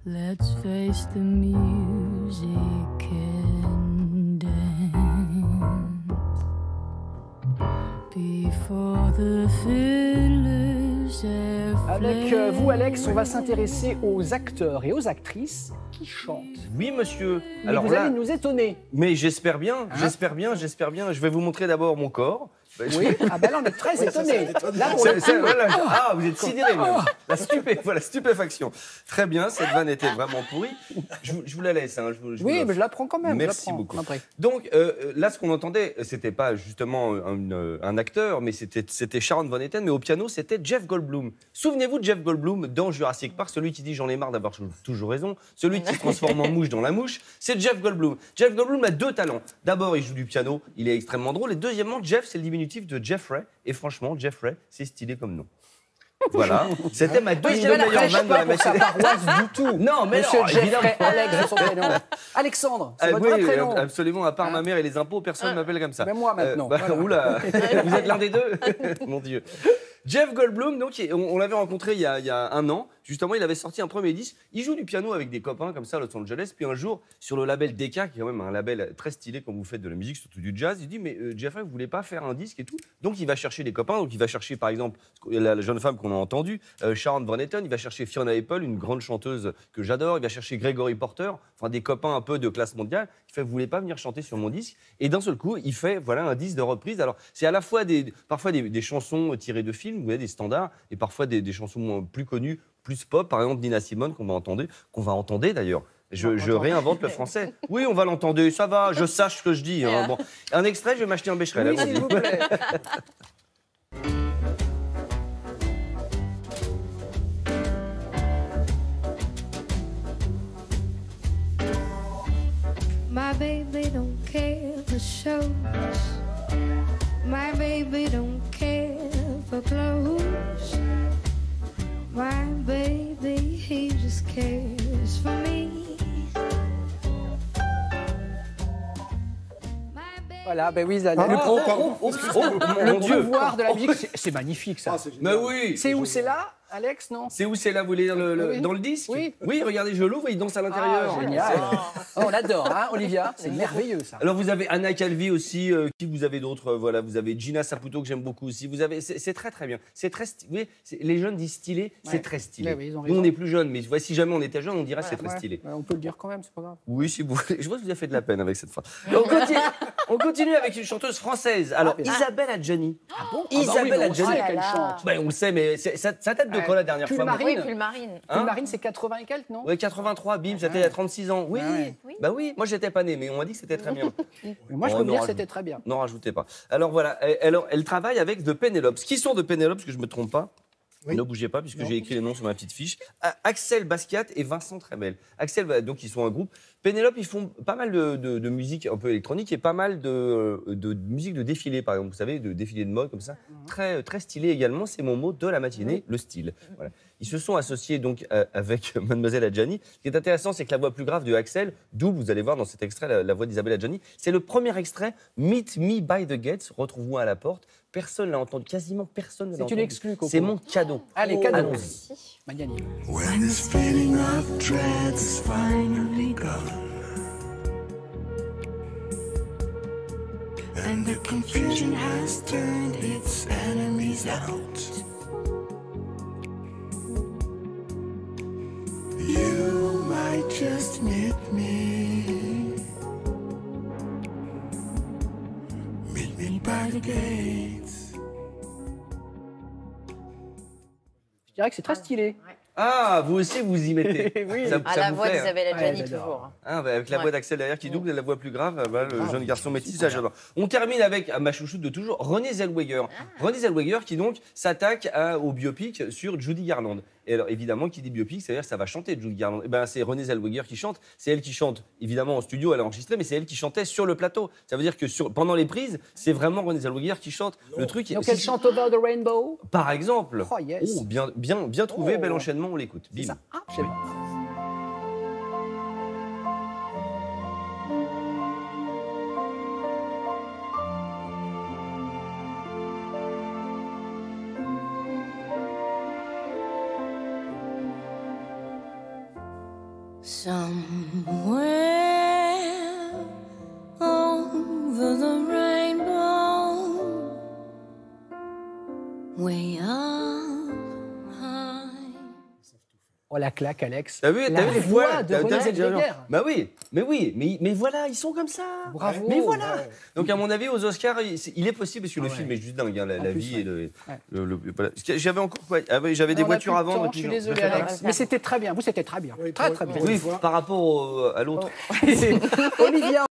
Let's face the music and dance before the fiddlers have Avec vous, Alex, on va s'intéresser aux acteurs et aux actrices qui chantent. Oui, monsieur. Et Alors vous là, allez nous étonner. mais j'espère bien, Hein? j'espère bien. Je vais vous montrer d'abord mon corps. Oui, ah ben là, on est très étonnés. Là, pour le coup, Voilà. Ah, vous êtes sidérés, même. Voilà, stupéfaction. Très bien, cette vanne était vraiment pourrie. Je vous la laisse. Hein, oui, mais je la prends quand même. Merci je la prends. beaucoup. Après. Donc là, ce qu'on entendait, c'était pas justement un acteur, mais c'était Sharon Van Etten, mais au piano, c'était Jeff Goldblum. Souvenez-vous de Jeff Goldblum dans Jurassic Park, celui qui dit j'en ai marre d'avoir toujours raison, celui qui se transforme en mouche dans la mouche, c'est Jeff Goldblum. Jeff Goldblum a deux talents. D'abord, il joue du piano, il est extrêmement drôle, et deuxièmement, Jeff, c'est le diminutif de Jeffrey, et franchement, Jeffrey, c'est stylé comme nom. Voilà, c'était ma deuxième meilleure vanne de la matinée. Du tout. Non, mais Monsieur non, Jeffrey, évidemment. Alex, c'est son prénom. Alexandre, c'est votre oui, vrai prénom. absolument, à part ma mère et les impôts, personne ne m'appelle comme ça. Mais moi maintenant. Voilà. Oula, vous êtes l'un des deux. Mon Dieu. Jeff Goldblum, donc, on l'avait rencontré il y a un an. Justement, il avait sorti un premier disque. Il joue du piano avec des copains comme ça à Los Angeles. Puis un jour, sur le label Decca, qui est quand même un label très stylé quand vous faites de la musique, surtout du jazz, il dit mais Jeffrey, vous voulez pas faire un disque et tout? Donc il va chercher des copains. Donc il va chercher par exemple la jeune femme qu'on a entendue, Sharon Van Etten. Il va chercher Fiona Apple, une grande chanteuse que j'adore. Il va chercher Gregory Porter, enfin des copains un peu de classe mondiale. Il fait vous voulez pas venir chanter sur mon disque? Et d'un seul coup, il fait voilà un disque de reprise. Alors c'est à la fois parfois des chansons tirées de films, vous voyez, des standards, et parfois des chansons plus connues, plus pop, par exemple Nina Simone qu'on va entendre d'ailleurs. Je réinvente le français. Oui, on va l'entendre, ça va, je sache ce que je dis. Hein. Bon. Un extrait, je vais m'acheter un Becherel. Oui, s'il vous plaît. My baby don't care for shows. My baby don't care for clothes. My baby, he just cares for me. Voilà, ben oui, le Mon Dieu. pouvoir de la musique, c'est magnifique ça. Mais oui. C'est où, c'est là, Alex, non? C'est où c'est là, vous voulez dire Oui. dans le disque? Oui. Oui, regardez, je l'ouvre, il danse à l'intérieur. Ah, génial. Oh, on adore, hein, Olivia? C'est merveilleux ça. Alors vous avez Anna Calvi aussi, qui vous avez d'autres, voilà, vous avez Gina Saputo que j'aime beaucoup aussi. Vous avez, c'est très très bien, c'est très, oui, les jeunes disent stylé, c'est très stylé. Ouais, oui, ils ont Nous raison. on est plus jeunes, mais si jamais on était jeunes, on dirait c'est très stylé. Ouais, on peut le dire quand même, c'est pas grave. Oui, si vous voulez. Je vois que vous avez fait de la peine avec cette phrase. On continue avec une chanteuse française. Alors Isabelle Adjani. Ah bon? Isabelle on Adjani. sait qu'elle chante. Ben, on le sait, mais ça date de quoi la dernière Pull fois? Marine. Oui, pull marine. Hein Marine, c'est 80 et quelques, non? Ouais, 83, bim, c'était il y a 36 ans. Oui, Ah ouais. bah oui, moi j'étais pas né, mais on m'a dit que c'était très bien. Mais moi, je Oh, peux non, dire que rajoute- c'était très bien. Non, rajoutez pas. Alors voilà, elle travaille avec The Penelopes. Qui sont The Penelopes, que je me trompe pas? Ne bougez pas, puisque j'ai écrit les noms sur ma petite fiche. Axel Basquiat et Vincent Trebel. Axel, donc ils sont un groupe. Pénélope, ils font pas mal de musique un peu électronique et pas mal de musique de défilé, par exemple. Vous savez, de défilé de mode comme ça. Très, très stylé également. C'est mon mot de la matinée, le style. Voilà. Ils se sont associés donc avec Mademoiselle Adjani. Ce qui est intéressant, c'est que la voix plus grave de Axel, double, vous allez voir dans cet extrait la voix d'Isabelle Adjani. C'est le premier extrait, Meet Me by the Gates, retrouvons à la porte. Personne l'a entendu, quasiment personne ne l'a C'est entendu. une exclue, Coco. C'est mon cadeau. Allez, cadeau. Allons-y. Magnani. When this feeling of dread is finally gone, and the confusion has turned its enemies out, you might just meet me by the gates. Je dirais que c'est très stylé. Ah, vous aussi, vous y mettez. Oui. Ça À la vous voix plaît, hein. d'Isabelle Adjani, Ouais, j'adore. toujours. Ah, bah, avec la voix Ouais. d'Axel derrière qui double et la voix plus grave, bah, le jeune garçon métis, ça j'adore. On termine avec ma chouchoute de toujours, Renée Zellweger. Renée Zellweger qui donc s'attaque au biopic sur Judy Garland. Et alors évidemment, qui dit biopic, c'est-à-dire que ça va chanter Judy Garland. Et ben c'est Renée Zellweger qui chante. C'est elle qui chante évidemment en studio, elle a enregistré, mais c'est elle qui chantait sur le plateau. Ça veut dire que pendant les prises, c'est vraiment Renée Zellweger qui chante. Le truc. Donc elle chante Over the Rainbow. Par exemple. Oh, yes. Oh, bien trouvé, Oh. bel enchaînement, on l'écoute. C'est Bim. ça. Ah, j'aime. Somewhere over the rainbow, way up high. Oh, la claque, Alex. T'as vu la les voix voix de René Zellweger. Bah oui, mais voilà, ils sont comme ça. Bravo. Mais voilà. Ouais. Donc à mon avis, aux Oscars, il est possible parce que le Ah ouais. film est juste dingue, hein, la plus, vie ouais. et le. Ouais. Voilà. J'avais encore quoi j'avais des On a voitures plus à de vendre. temps, et puis je suis j'en- désolé, Alex. Mais c'était très bien. Vous, c'était très bien. Oui, Très, pour- très bien. pour- Oui, une fois. par rapport à l'autre. Olivia.